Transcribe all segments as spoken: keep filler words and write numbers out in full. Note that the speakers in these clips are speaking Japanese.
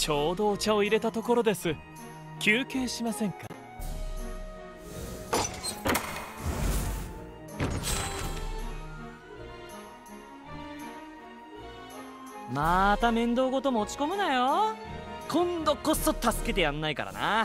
ちょうどお茶を入れたところです。休憩しませんか？ また面倒ごと持ち込むなよ。今度こそ助けてやんないからな。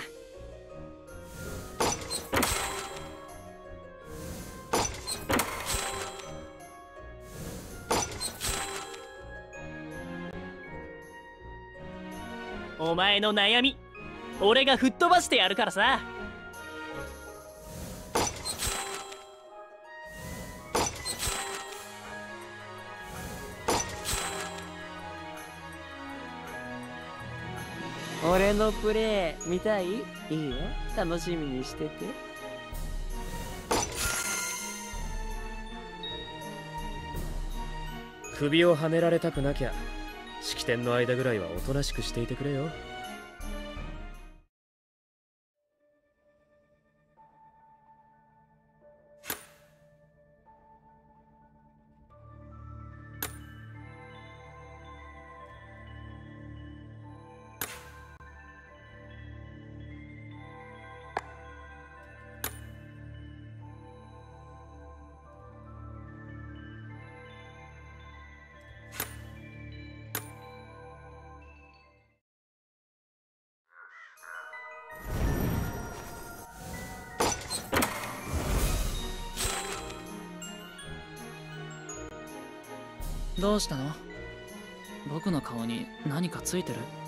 お前の悩み、俺が吹っ飛ばしてやるからさ。俺のプレー見たい？いいよ、楽しみにしてて。 首をはねられたくなきゃ式典の間ぐらいはおとなしくしていてくれよ。 どうしたの？僕の顔に何かついてる？